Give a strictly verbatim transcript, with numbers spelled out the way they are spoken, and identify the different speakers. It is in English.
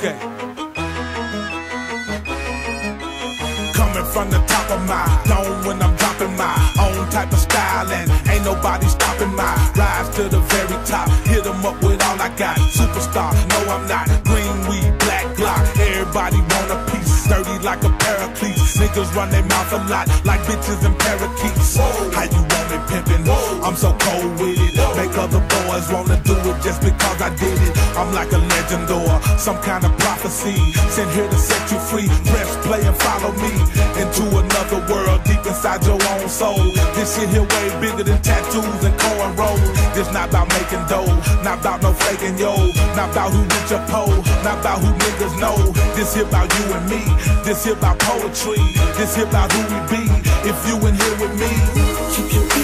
Speaker 1: Okay. Coming from the top of my dome when I'm dropping my own type of style, and ain't nobody stopping my rise to the very top. Hit them up with all I got. Superstar, no I'm not. Green weed, black Glock. Everybody want a piece. Sturdy like a paraclete. Niggas run their mouth a lot like bitches and parakeets. How you want me pimpin'? I'm so cold with it. Make other boys wanna do it just because I did it. I'm like a legend or some kind of prophecy. Sent here to set you free. Press play and follow me into another world deep inside your own soul. This shit here way bigger than tattoos and cornrows. This not about making dough, not about no faking yo, not about who rich or poor, not about who niggas know. This here about you and me. This here about poetry. This here about who we be. If you in here with me, keep your